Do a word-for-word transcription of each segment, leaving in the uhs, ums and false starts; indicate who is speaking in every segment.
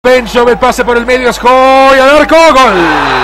Speaker 1: Bencho, el pase por el medio, es Joy al arco, gol.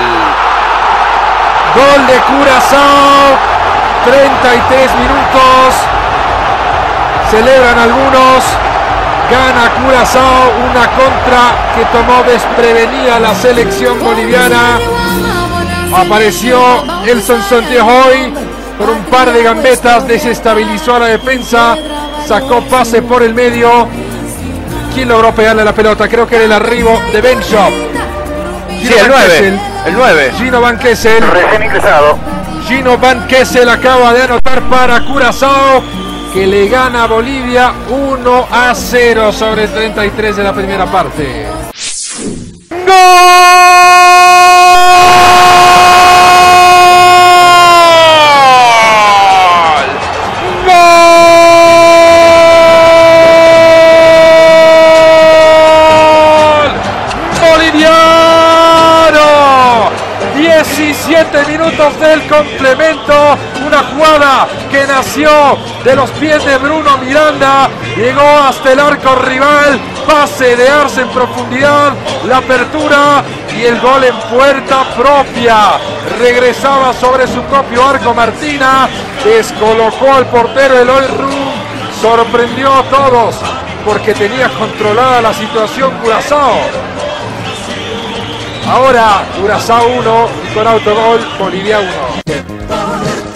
Speaker 1: Gol de Curazao, treinta y tres minutos. Celebran algunos, gana Curazao, una contra que tomó desprevenida la selección boliviana. Apareció Elson Sontejoy por un par de gambetas, desestabilizó a la defensa, sacó pase por el medio. ¿Quién logró pegarle la pelota? Creo que era el arribo de Bencho.
Speaker 2: Sí, el nueve. El nueve.
Speaker 1: Gino Van Kessel.
Speaker 2: Recién ingresado.
Speaker 1: Gino Van Kessel acaba de anotar para Curazao, que le gana a Bolivia uno a cero sobre treinta y tres de la primera parte. ¡Gol! diecisiete minutos del complemento, una jugada que nació de los pies de Bruno Miranda, llegó hasta el arco rival, pase de Arce en profundidad, la apertura y el gol en puerta propia. Regresaba sobre su propio arco Martina, descolocó al portero Eloy Rum, sorprendió a todos porque tenía controlada la situación Curazao. Ahora Curazao uno y con autogol Bolivia uno.